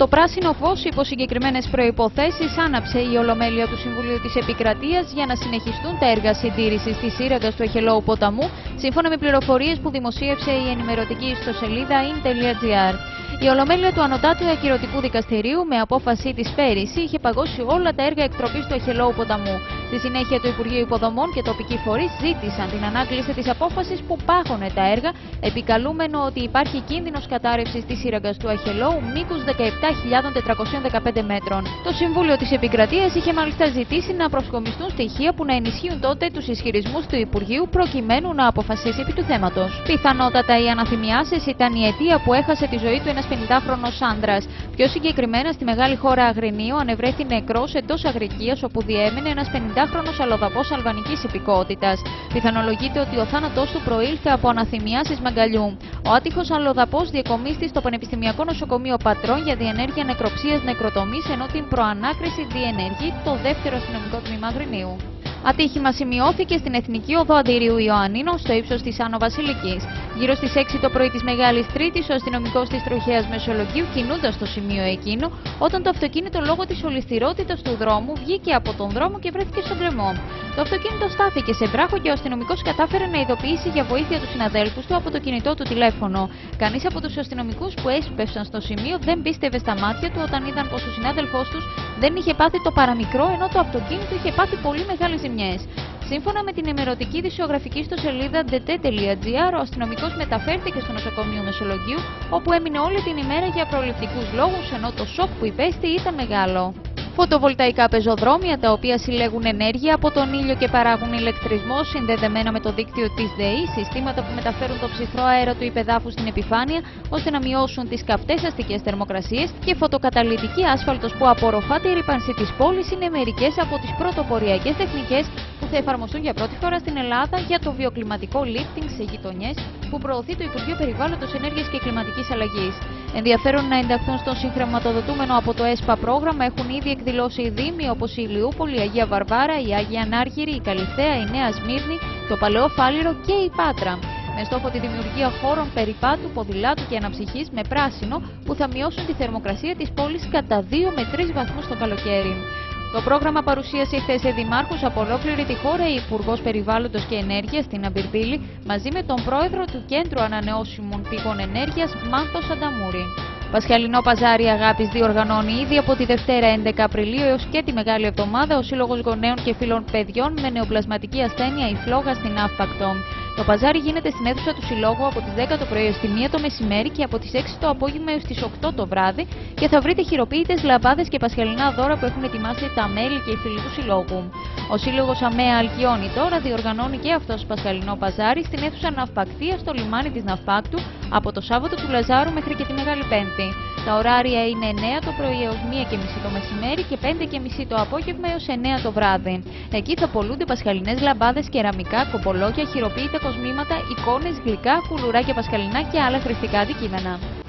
το πράσινο φως υπό συγκεκριμένες προϋποθέσεις άναψε η Ολομέλεια του Συμβουλίου της Επικρατείας για να συνεχιστούν τα έργα συντήρησης της σύραγγας του Αχελώου ποταμού, σύμφωνα με πληροφορίες που δημοσίευσε η ενημερωτική ιστοσελίδα in.gr. Η Ολομέλεια του Ανωτάτου Ακυρωτικού Δικαστηρίου, με απόφαση της πέρυσι, είχε παγώσει όλα τα έργα εκτροπής του Αχελώου ποταμού. Στη συνέχεια, το Υπουργείο Υποδομών και τοπικοί φορείς ζήτησαν την ανάκληση της απόφασης που πάγωνε τα έργα, επικαλούμενο ότι υπάρχει κίνδυνος κατάρρευσης της σύραγγας του Αχελώου μήκους 17.415 μέτρων. Το Συμβούλιο της Επικρατείας είχε μάλιστα ζητήσει να προσκομιστούν στοιχεία που να ενισχύουν τότε τους ισχυρισμούς του Υπουργείου προκειμένου να αποφασίσει επί του θέματος. Πιθανότατα οι αναθυμιάσεις ήταν η αιτία που έχασε τη ζωή του ένας 50χρονος άνδρας. Πιο συγκεκριμένα, στη μεγάλη χώρα Αγρινίου ανεβρέθη νεκρός εντός αγρικίας όπου διέμενε ένας 50χρονος αλλοδαπός αλβανικής υπηκότητας. Πιθανολογείται ότι ο θάνατός του προήλθε από αναθυμιάσεις μαγκαλιού. Ο άτυχος αλλοδαπός διεκομίστη στο Πανεπιστημιακό Νοσοκομείο Πατρών για διενέργεια νεκροψίας νεκροτομής, ενώ την προανάκριση διενεργεί το δεύτερο αστυνομικό τμήμα Αγρινίου. Ατύχημα σημειώθηκε στην Εθνική Οδό Αντιρίου Ιωαννίνων στο ύψος της Άνω Βασιλικής. Γύρω στις 6 το πρωί της Μεγάλης Τρίτης, ο αστυνομικός της Τροχέας Μεσολογγίου, κινούντας στο σημείο εκείνο, όταν το αυτοκίνητο λόγω της ολισθηρότητας του δρόμου βγήκε από τον δρόμο και βρέθηκε στον γκρεμό. Το αυτοκίνητο στάθηκε σε βράχο και ο αστυνομικός κατάφερε να ειδοποιήσει για βοήθεια τους συναδέλφους του από το κινητό του τηλέφωνο. Κανείς από τους αστυνομικούς που έσπευσαν στο σημείο δεν πίστευε στα μάτια του όταν είδαν πως ο συνάδελφός τους δεν είχε πάθει το παραμικρό, ενώ το αυτοκίνητο είχε πάθει πολύ μεγάλες ζημιές. Σύμφωνα με την ημερωτική δισιογραφική ιστοσελίδα dt.gr, ο αστυνομικός μεταφέρθηκε στο νοσοκομείο Μεσολογγίου, όπου έμεινε όλη την ημέρα για προληπτικούς λόγους, ενώ το σοκ που υπέστη ήταν μεγάλο. Φωτοβολταϊκά πεζοδρόμια, τα οποία συλλέγουν ενέργεια από τον ήλιο και παράγουν ηλεκτρισμό, συνδεδεμένα με το δίκτυο της ΔΕΗ, συστήματα που μεταφέρουν το ψυχρό αέρα του υπεδάφους στην επιφάνεια ώστε να μειώσουν τις καυτές αστικές θερμοκρασίες, και φωτοκαταλυτική άσφαλτος που απορροφά τη ρύπανση της πόλης είναι μερικές από τις πρωτοποριακές τεχνικές που θα εφαρμοστούν για πρώτη φορά στην Ελλάδα για το βιοκλιματικό lifting σε γειτονιές που προωθεί το Υπουργείο Περιβάλλοντος, Ενέργειας και Κλιματικής Αλλαγής. Ενδιαφέρον να ενταχθούν στο συγχρηματοδοτούμενο από το ΕΣΠΑ πρόγραμμα έχουν ήδη εκδηλώσει οι Δήμοι όπως η Ηλιούπολη, η Αγία Βαρβάρα, η Άγια Ανάργυρη, η Καλυθέα, η Νέα Σμύρνη, το Παλαιό Φάληρο και η Πάτρα, με στόχο τη δημιουργία χώρων περιπάτου, ποδηλάτου και αναψυχής με πράσινο που θα μειώσουν τη θερμοκρασία της πόλης κατά 2 με 3 βαθμούς το καλοκαίρι. Το πρόγραμμα παρουσίασε χθες σε δημάρχους από ολόκληρη τη χώρα η Υπουργός Περιβάλλοντος και Ενέργειας στην Αμπυρπήλη μαζί με τον πρόεδρο του Κέντρου Ανανεώσιμων Πηγών Ενέργειας, Μάνθο Σανταμούρη. Πασχαλινό Παζάρι Αγάπης διοργανώνει ήδη από τη Δευτέρα 11 Απριλίου έως και τη Μεγάλη Εβδομάδα ο Σύλλογος Γονέων και Φίλων Παιδιών με νεοπλασματική ασθένεια η φλόγα στην Αύπακτο. Το παζάρι γίνεται στην αίθουσα του Συλλόγου από τις 10 το πρωί έως τη 1 το μεσημέρι και από τις 6 το απόγευμα έως τις 8 το βράδυ, και θα βρείτε χειροποίητες λαμπάδες και πασχαλινά δώρα που έχουν ετοιμάσει τα μέλη και οι φίλοι του Συλλόγου. Ο Σύλλογος ΑΜΕΑ Αλκιόνη τώρα διοργανώνει και αυτός πασχαλινό παζάρι στην αίθουσα Ναυπακτία στο λιμάνι της Ναυπάκτου από το Σάββατο του Λαζάρου μέχρι και τη Μεγάλη Πέμπτη. Τα ωράρια είναι 9 το πρωί έως 1:30 το μεσημέρι και 5:30 το απόγευμα έως 9 το βράδυ. Εκεί θα πωλούνται πασχαλινές λαμπάδες, κεραμικά, κομπολόκια, χειροποίητα κοσμήματα, εικόνες, γλυκά, κουλουράκια πασχαλινά και άλλα χρηστικά αντικείμενα.